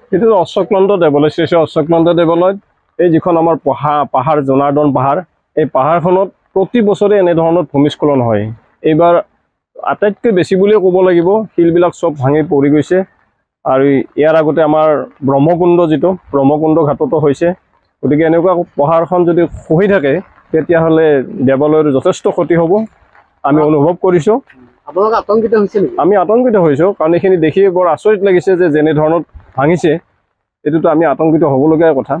এইটো অশ্বক্লান্ত দেৱালয়, শ্ৰী শ্ৰী অশ্বক্লান্ত দেৱালয়ত এই যিখন আমাৰ পাহাৰ জনাৰ্দন পাহাৰ, এই পাহাৰখনত প্ৰতি বছৰে এনেধৰণৰ ভূমিস্খলন হয়। এইবাৰ আটাইতকৈ বেছি বুলিয়ে ক'ব লাগিব, শিলবিলাক চব ভাঙি পৰি গৈছে। আৰু ইয়াৰ আগতে আমাৰ ব্ৰহ্মকুণ্ড যিটো ব্ৰহ্মকুণ্ড ঘাটতো হৈছে। গতিকে এনেকুৱা পাহাৰখন যদি খহি থাকে তেতিয়াহ'লে দেৱালয়ৰ যথেষ্ট ক্ষতি হ'ব, আমি অনুভৱ কৰিছোঁ। আপোনালোক আতংকিত হৈছে নেকি? আমি আতংকিত হৈছোঁ, কাৰণ এইখিনি দেখি বৰ আচৰিত লাগিছে যে যেনে ধৰণত ভাঙিছে, এইটোতো আমি আতংকিত হ'বলগীয়া কথা।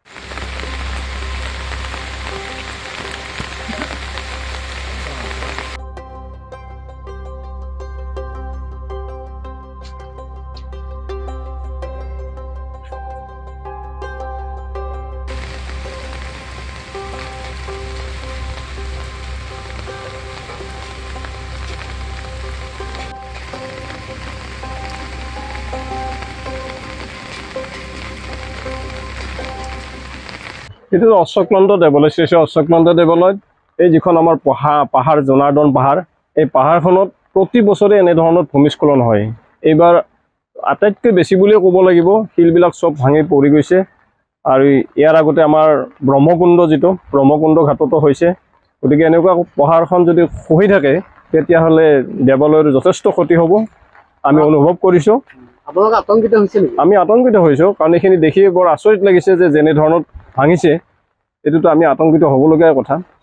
এইটো অশ্বক্লান্ত দেৱালয়, শ্ৰী শ্ৰী অশ্বক্লান্ত দেৱালয়ত এই যিখন আমাৰ পাহাৰ জনাৰ্দন পাহাৰ, এই পাহাৰখনত প্ৰতি বছৰে এনেধৰণৰ ভূমিস্খলন হয়। এইবাৰ আটাইতকৈ বেছি বুলিয়ে ক'ব লাগিব, শিলবিলাক চব ভাঙি পৰি গৈছে। আৰু ইয়াৰ আগতে আমাৰ ব্ৰহ্মকুণ্ড যিটো ব্ৰহ্মকুণ্ড ঘাটতো হৈছে। গতিকে এনেকুৱা পাহাৰখন যদি খহি থাকে তেতিয়াহ'লে দেৱালয়ৰ যথেষ্ট ক্ষতি হ'ব, আমি অনুভৱ কৰিছোঁ। আপোনালোক আতংকিত হৈছে নেকি? আমি আতংকিত হৈছোঁ, কাৰণ এইখিনি দেখি বৰ আচৰিত লাগিছে যে যেনে ধৰণত ভাঙিছে, এইটোতো আমি আতংকিত হ'বলগীয়া কথা।